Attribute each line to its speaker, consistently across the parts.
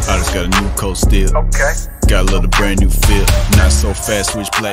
Speaker 1: I just got a new coat still.
Speaker 2: Okay.
Speaker 1: Got a little brand new feel. Not so fast, switch play.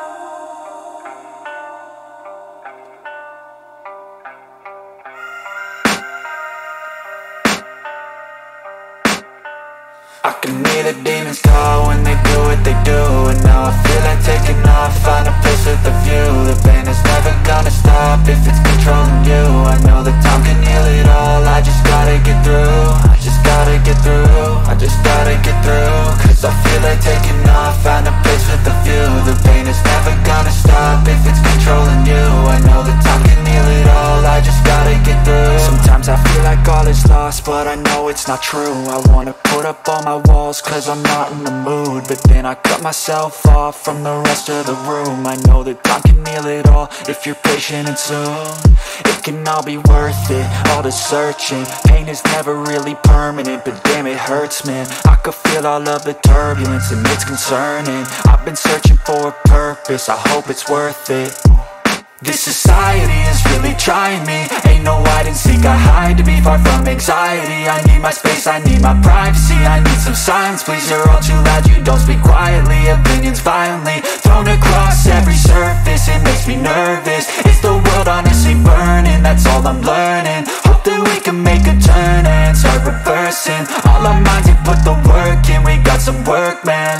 Speaker 3: I can hear the demons call when they do what they do. And now I feel like taking off, find a place with a view. The pain is never gonna stop if it's controlling you. I know that time can heal it all, I just gotta get through. I just gotta get through, I just gotta get through. Cause I feel like taking off, find a place with a view. The pain is never gonna stop if it's controlling you. I know that time can heal it all, I just gotta get through. Sometimes I feel like all is lost, but I know it's not true. I wanna put up all my walls cause I'm not in the mood, but then I cut myself off from the rest of the room. I know that time can heal it all if you're patient and soon. It can all be worth it, all the searching. Pain is never really permanent, but damn it hurts, man. I could feel all of the turbulence and it's concerning. I've been searching for a purpose, I hope it's worth it. This society is really trying me. Ain't no hide and seek, I hide to be far from anxiety. I need my space, I need my privacy. I need some silence, please, you're all too loud. You don't speak quietly, opinions violently thrown across every surface. It makes me nervous, is the world honestly burning? That's all I'm learning. Hope that we can make a turn and start reversing all our minds and put the work in. We got some work, man.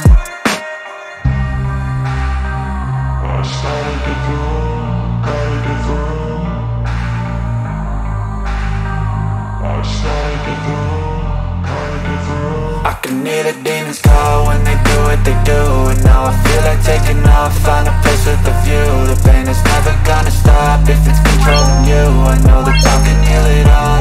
Speaker 3: I started to grow. I can hear the demons call when they do what they do. And now I feel like taking off, find a place with a view. The pain is never gonna stop if it's controlling you. I know that time can heal it all,